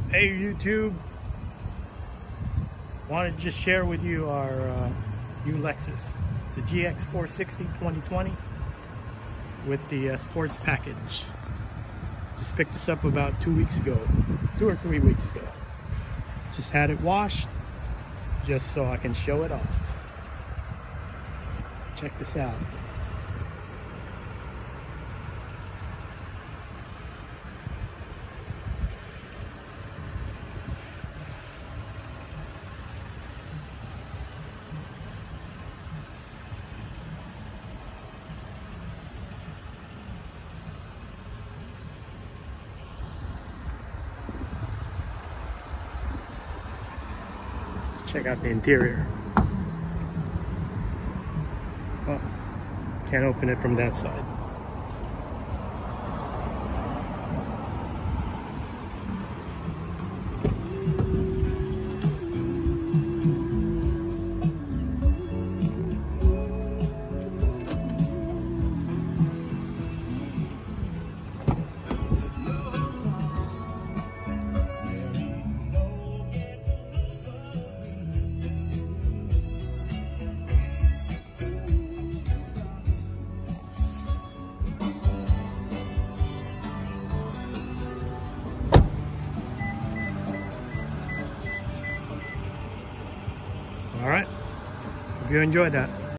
Hey YouTube, wanted to just share with you our new Lexus. It's a GX 460 2020 with the sports package. Just picked this up about 2 weeks ago, 2 or 3 weeks ago. Just had it washed just so I can show it off. Check this out. Check out the interior. Oh, can't open it from that side. All right, hope you enjoyed that.